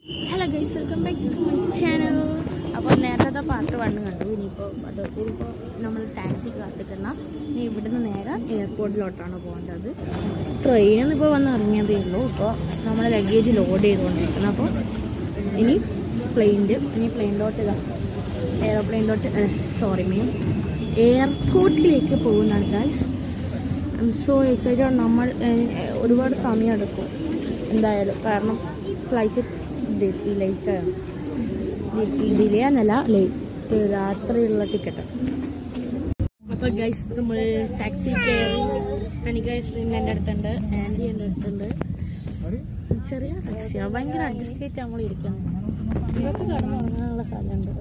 Hello guys, welcome back to my channel. അപ്പോൾ നേരത്തെ part 1 കണ്ടു. ഇനിയിപ്പോൾ നമ്മൾ ടാക്സി കാത്തിക്കുന്ന ഇവിടുന്ന് നേരെ എയർപോർട്ടിലോട്ടാണ് പോകേണ്ടത്. ട്രെയിനിൽ ഇപ്പോൾ വന്ന് ഇറങ്ങിയതേ ഉള്ളൂ. ഇപ്പോൾ നമ്മൾ ലഗേജ് ലോഡ് ചെയ്തുകൊണ്ടിരിക്കുന്നത്. അപ്പോൾ ഇനി പ്ലെയിനിലോട്ട് എയർപോർട്ടിലേക്ക് പോകുന്നതാണ് guys. I am so excited. നമ്മൾ ഒരുപാട് സമയം എടുക്കും എന്തായാലും, കാരണം ഫ്ലൈറ്റ് ലേറ്റാണ്. ഡിലേ എന്നല്ല, ലേറ്റ് രാത്രിയുള്ള ടിക്കറ്റ്. അപ്പോൾ ഗൈസ് നമ്മൾ ടാക്സി കയറി. എനിക്ക് ഐസ്ക്രീം എൻ്റെ അടുത്തുണ്ട്, ആൻറ്റി എൻ്റെ അടുത്തുണ്ട്. ചെറിയ ടാക്സിയാണ്, ഭയങ്കര അഡ്ജസ്റ്റ് ചെയ്തിട്ട് നമ്മൾ ഇരിക്കുന്നത്. ഇതൊക്കെ കടന്നു തുടങ്ങാനുള്ള സ്ഥലമുണ്ട്.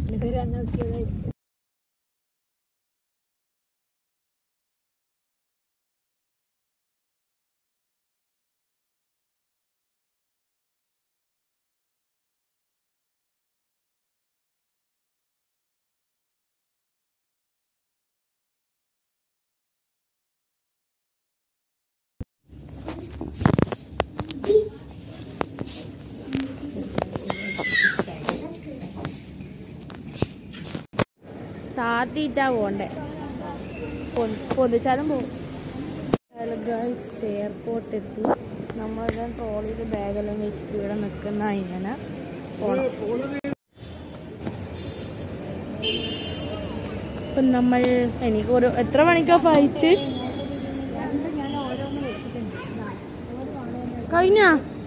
താത്തിയിട്ടാ പോണ്ടേ, പൊതിച്ചാലും പോകും. ഗൈസ് എയർപോർട്ട് എത്തി. നമ്മളുടെ ട്രോളിയിൽ ബാഗെല്ലാം വെച്ചിട്ട് ഇവിടെ നിൽക്കുന്ന ഇങ്ങനെ പോണം. ഇപ്പം നമ്മൾ എനിക്കൊരു എത്ര മണിക്കാ ഫ്ലൈറ്റ് കഴിഞ്ഞ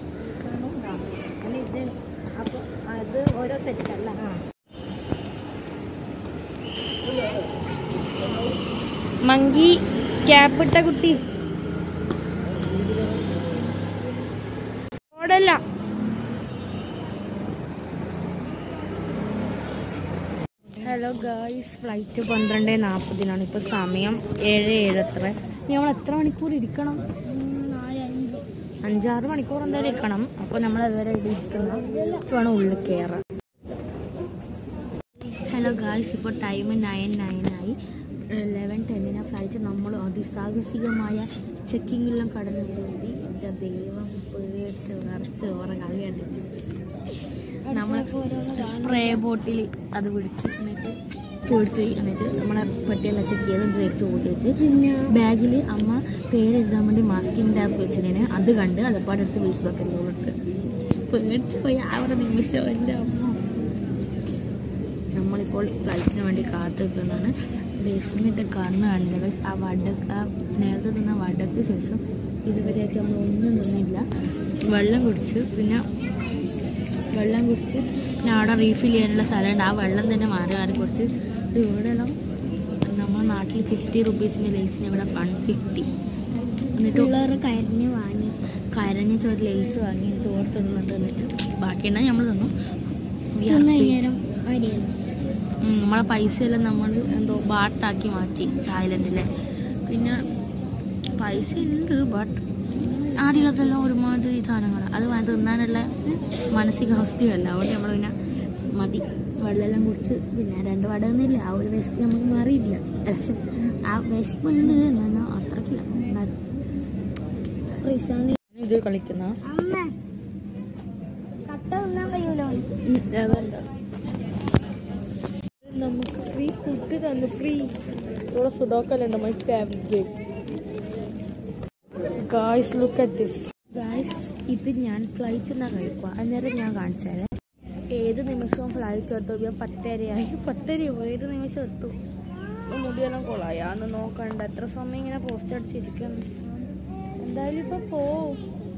മങ്കി ക്യാപ്പിട്ട കുട്ടി ഓടല്ല. ഹലോ ഗായ്സ്, ഫ്ലൈറ്റ് 12:40 ഇപ്പോൾ സമയം 7:07. നമ്മൾ എത്ര മണിക്കൂർ ഇരിക്കണം? 5-6 മണിക്കൂർ എന്തായാലും ഇരിക്കണം. അപ്പോൾ നമ്മൾ അതുവരെ ഇവിടെ ഇരിക്കണം, വേണം ഉള്ളിൽ കയറാൻ. ഹലോ ഗായ്സ്, ഇപ്പോൾ ടൈം 9:09 ആയി. 11:10 ഫ്ലൈറ്റ്. നമ്മൾ അതിസാഹസികമായ ചെക്കിങ്ങെല്ലാം കടന്നു എത്തി. എൻ്റെ ദൈവം പേടിച്ച് നിറച്ച് ഓരോ കളി കണ്ടിട്ട് നമ്മൾ സ്പ്രേ ബോട്ടിൽ അത് പിടിച്ച് എന്നിട്ട് നമ്മളെ പെട്ടിയെല്ലാം ചെക്ക് ചെയ്ത് തിരിച്ച് ഓട്ടി വെച്ച്, ബാഗിൽ അമ്മ പേരെഴുതാൻ വേണ്ടി മാസ്കിംഗ് ടാപ്പ് വെച്ചതിന് അത് കണ്ട് അതപ്പാടെടുത്ത് വേസ്റ്റ് ബക്കറ്റിലോട്ട് പേടിച്ച് പോയി ആ ഒരു നിമിഷം. എൻ്റെ അമ്മ, നമ്മളിപ്പോൾ ഫ്ലൈറ്റിന് വേണ്ടി കാത്തു നിൽക്കുന്നതാണ്. വിശന്നിട്ട് കണ്ണ് കാണില്ല. ആ നേരത്തെ തിന്ന വടക്ക് ശേഷം ഇതുവരെയൊക്കെ നമ്മളൊന്നും തിന്നില്ല. വെള്ളം കുടിച്ച് പിന്നെ അവിടെ റീഫിൽ ചെയ്യാനുള്ള സ്ഥലമുണ്ട്. ആ വെള്ളം തന്നെ മാറി കുറച്ച്. ഇവിടെയെല്ലാം നമ്മുടെ നാട്ടിൽ 50 റുപ്പീസിൻ്റെ ലേസിന് ഇവിടെ 150. എന്നിട്ട് കരഞ്ഞിട്ട് ഒരു ലേസ് വാങ്ങി ചോറ് തിന്നിട്ട് ബാക്കിയുണ്ടെങ്കിൽ നമ്മൾ തന്നു. നമ്മളെ പൈസയെല്ലാം നമ്മൾ എന്തോ ബാട്ടാക്കി മാറ്റി തായ്ലൻഡിലെ. പിന്നെ പൈസ ഉണ്ട്, ബട്ട് ആടിലത്തെല്ലാം ഒരുമാതിരി സാധനങ്ങൾ അത് തിന്നാനുള്ള മാനസികാവസ്ഥയല്ല. അതുകൊണ്ട് നമ്മൾ പിന്നെ മതി, വെള്ളമെല്ലാം കുടിച്ച് പിന്നെ 2 വട ഒന്നുമില്ല. ആ ഒരു വിശപ്പ് നമുക്ക് മാറിയില്ല. പക്ഷെ ആ വിശപ്പുണ്ട് എന്നാ അത്രക്കില്ല. ഇത് കളിക്കുന്ന നമുക്ക് ഫ്രീ ഫുഡ് തന്നു. ഫ്രീ ഇവിടെ സുഡോക്കലുണ്ട്, my favourite game. Guys look at this. Guys ഇത് ഞാൻ ഫ്ലൈറ്റിൽ നിന്നാണ് കഴിക്കുക. അന്നേരം ഞാൻ കാണിച്ചാലേ ഏത് നിമിഷവും ഫ്ലൈറ്റ് എത്തും. ഞാൻ 10:30 ഏത് നിമിഷം എത്തും. മുടിയെല്ലാം കൊള്ളായി അന്ന് നോക്കണ്ട. എത്ര സമയം ഇങ്ങനെ പോസ്റ്റ് അടിച്ചിരിക്കുന്നു. എന്തായാലും ഇപ്പം പോവും.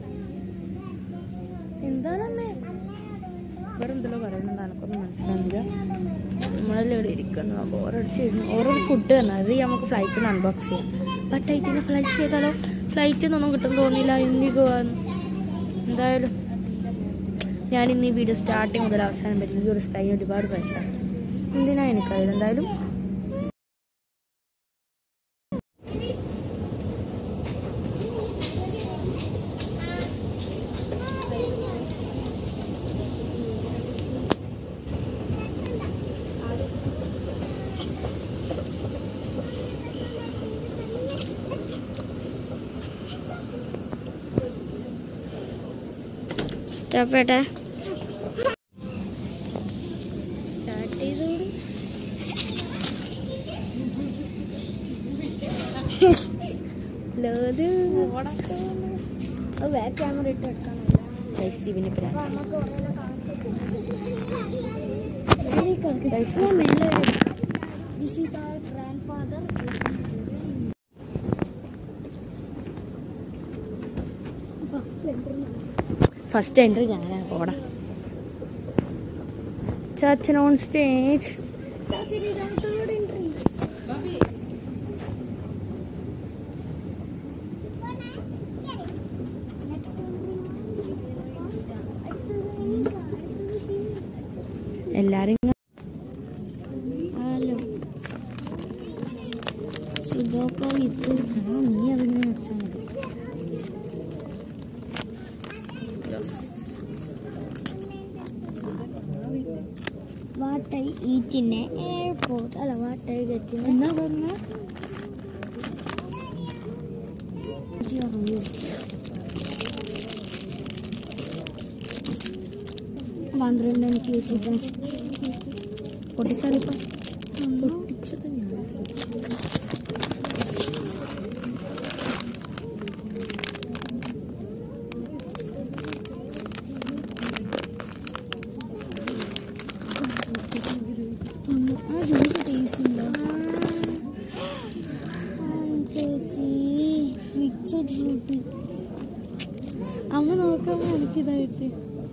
എന്താണമ്മേ വേറെ എന്തെല്ലോ പറയുന്നുണ്ട്, എനിക്കൊന്നും മനസ്സിലാകുന്നില്ല. നമ്മളെല്ലാം ഇവിടെ ഇരിക്കുന്നു. അപ്പോൾ ഓരോ ഫുഡ് തന്നെ അത് നമുക്ക് ഫ്ലൈറ്റിൽ നിന്ന് അൺബോക്സ് ചെയ്യാം. ബട്ട് ഇതിന് ഫ്ലൈറ്റ് ചെയ്താലോ? ഫ്ലൈറ്റിൽ നിന്നൊന്നും കിട്ടുമെന്ന് തോന്നിയില്ല. ഇൻഡിഗോ ആണ്. എന്തായാലും ഞാൻ ഇന്ന് ഈ വീഡിയോ സ്റ്റാർട്ടിങ് മുതൽ അവസാനം പറ്റുന്നത് ഒരു സ്റ്റൈൽ ഒരുപാട് പൈസ എന്തിനാ എനിക്കറിയില്ല. എന്തായാലും Stop it. അത് ബാക്ക് ക്യാമറ ഇട്ട് എടുക്കാനല്ല. This is our grandfather. First entry ഞാനാ. ഓടാ ചാച്ചൻ ഓൺ സ്റ്റേജ്. എല്ലാരും ഹലോ സുഡോക്കോ ഇത് നീ അതിങ്ങനെ വെച്ചാൽ മതി. What I eat in an airport. അല്ല what I get in എന്നാ പറഞ്ഞ 12 എനിക്ക് വെച്ചിട്ട് പൊട്ടിച്ചാലിപ്പം പൊട്ടിച്ചത് ഞാൻ ചേച്ചി മിക്സഡ് ഫ്രൂട്ട് അമ്മ നോക്കുമ്പോ എനിക്കിതായിട്ട്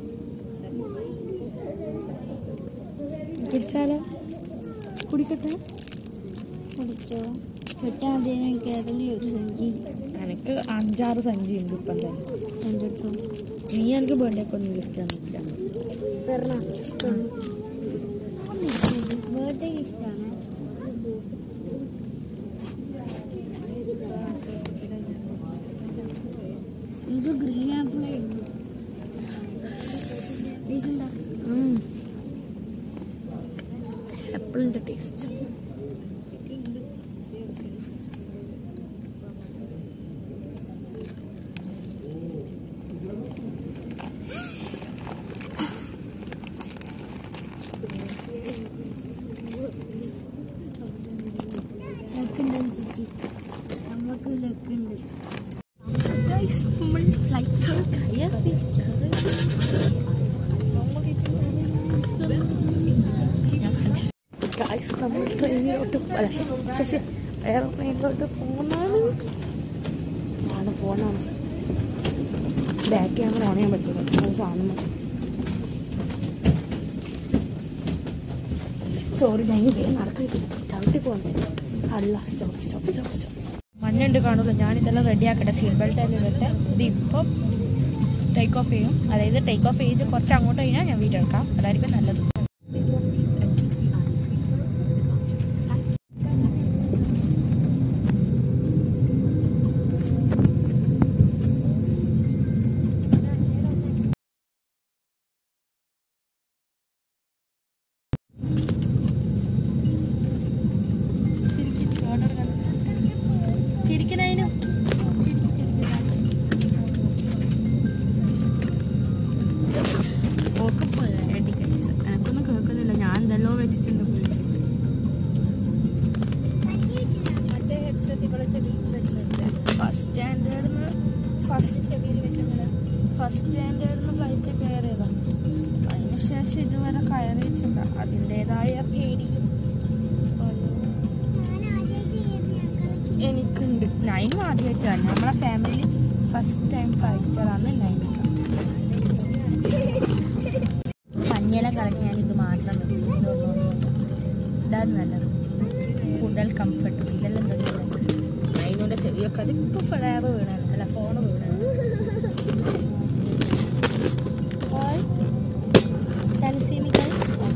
കുടിച്ചാലോ? കുടിക്കട്ടെ. കുടിച്ചോ? കിട്ടാൻ ആദ്യം എനിക്ക് ഏതെങ്കിലും ഒരു സഞ്ചി. എനിക്ക് 5-6 സഞ്ചി ഉണ്ട് ഇപ്പം തന്നെ എൻ്റെ അടുത്ത്. നീ എനിക്ക് ബർത്ത്ഡേക്ക് ഒന്നും ഗിഫ്റ്റ് തന്നില്ല. ബർത്ത്ഡേ ഗിഫ്റ്റാണ്. ഇത് ഗ്രീൻ ആപ്പിളേ ഉള്ളൂ. ആപ്പിളിൻ്റെ ടേസ്റ്റ്. ലക്കുണ്ട് നമുക്ക് ലക്കുണ്ട്. നമ്മൾ ഫ്ലൈറ്റ് കയറി ഗൈസ് നമ്മൾ ട്രെയിനിലോട്ട് എയർപ്ലെയിനിലോട്ട് പോകുന്നതാണ്. ബാക്ക് ക്യാമറ ഓൺ ചെയ്യാൻ പറ്റില്ല. സാധനം സോറി ഞാൻ വേഗം നടക്കില്ല. ചവിട്ടി പോകണ്ടേ. അല്ല സ്റ്റോപ്പ്. മഞ്ഞുണ്ട് കാണുള്ളൂ. ഞാനിതെല്ലാം റെഡിയാക്കട്ടെ. സീറ്റ് ബെൽറ്റ് എല്ലാം ഇടട്ടെ. ഇതിപ്പം ടേക്ക് ഓഫ് ചെയ്യും. അതായത് ടേക്ക് ഓഫ് ചെയ്ത് കുറച്ച് അങ്ങോട്ട് കഴിഞ്ഞാൽ ഞാൻ വീഡിയോ എടുക്കാം. അതായിരിക്കും നല്ലത്. എനിക്കൊന്നും കേൾക്കുന്നില്ല. ഞാൻ എന്തെല്ലോ വെച്ചിട്ടുണ്ട്. ഫസ്റ്റ് സ്റ്റാൻഡേർഡിന്ന് ഫ്ലൈറ്റ് കയറിയതാണ്. അതിനുശേഷം ഇതുവരെ കയറിയിട്ടില്ല. അതിൻ്റെതായ പേടിയും എനിക്കുണ്ട്. നൈനും ആദ്യമായിട്ടാണ്. നമ്മളെ ഫാമിലി ഫസ്റ്റ് ടൈം ഫ്ലൈറ്ററാണ് നൈനിക്ക. മഞ്ഞെല്ലാം കളഞ്ഞ് ഞാനിത് മാത്രം വെച്ചു. ഇതാണ് നല്ലത്. കൂടുതൽ കംഫർട്ടബിൾ. ഇതെല്ലാം എന്താ നൈനോൻ്റെ ചെവിയൊക്കെ അതിപ്പോൾ ഫ്ലാബ് വീണാണ്. അല്ല ഫോണ് വീണാണ്. Can you see me guys?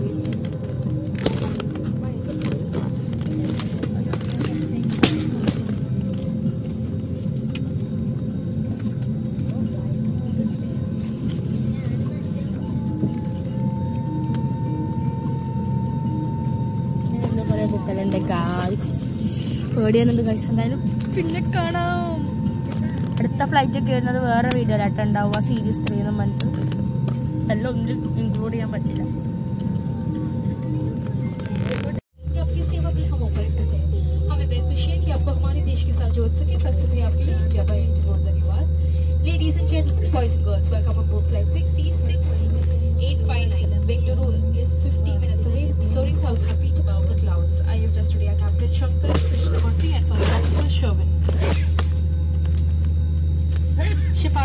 ബുക്കലുണ്ട് ഗായ്സ്. പേടിയാകുന്നുണ്ട് ഗായ്സ്. എന്തായാലും പിന്നെ കാണാം. അടുത്ത ഫ്ലൈറ്റ് ഒക്കെ വരുന്നത് വേറെ വീഡിയോയിലായിട്ട് ഉണ്ടാവുക. സീരീസ് 3 എന്നും പറഞ്ഞിട്ട് എല്ലാം ഒന്നും ഇൻക്ലൂഡ് ചെയ്യാൻ പറ്റില്ല. हमें बेखुशी है कि आपको हमारे देश के साथ जोड़ सके।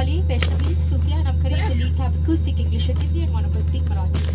Mali, Vaishnavi, Sufia, and I'm currently to lead Capital Speak English and Hindi and one of us speak Marathi.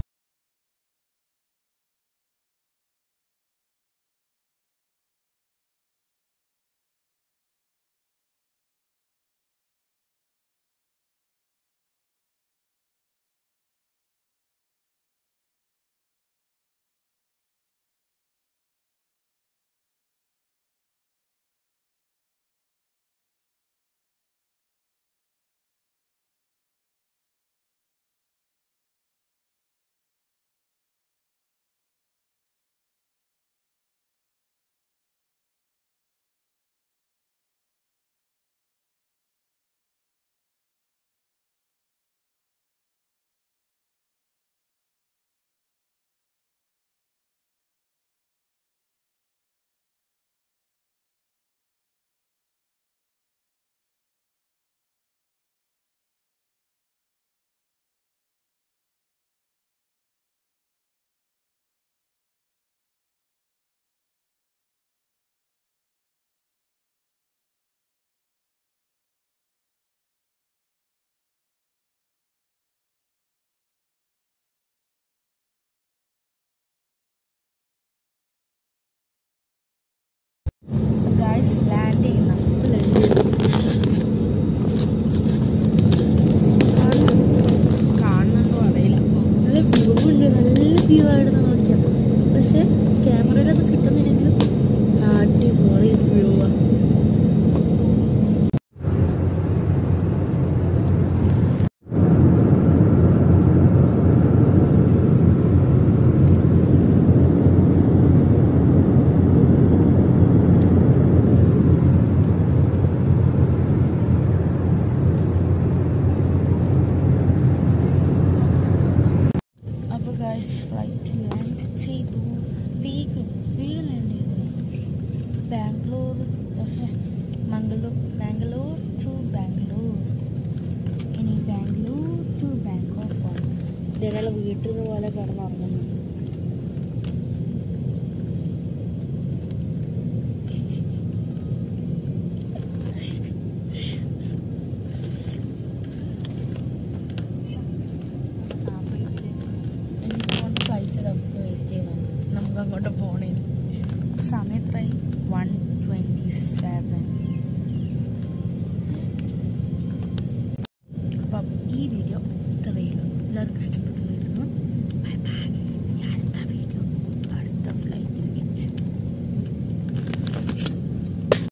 Guys, landing കാണുന്നുണ്ടോ അറിയില്ല. നല്ല വ്യൂ ഉണ്ട്, നല്ല വ്യൂ ആയിരുന്നു നോക്കിയാൽ. പക്ഷെ ക്യാമറയിലൊന്നും കിട്ടുന്നില്ലെങ്കിലും അടിപൊളി വ്യൂ ആണ്. ഫ്ലൈറ്റ് ലാൻഡ് ചെയ്തു. വേഗം ലാൻഡ് ചെയ്തത് ബാംഗ്ലൂർ, പക്ഷേ ബാംഗ്ലൂർ ടു ബാംഗ്ലൂർ. ഇനി ബാംഗ്ലൂർ ടു ബാങ്കോക്ക് പോകണം. ഇതേപോലെ വീട്ടിൽ പോലെ കിടന്നുറങ്ങുന്നു. ഫ്ലൈറ്റ് നമുക്ക് വെയിറ്റ് ചെയ്യുന്നുണ്ട്. നമുക്ക് അങ്ങോട്ട് പോകണേന് സമയം എത്രയായി? 1:27. അപ്പം ഈ വീഡിയോ ഇത്രയേ ഉള്ളൂ. എല്ലാവർക്കും ഇഷ്ടപ്പെട്ടു.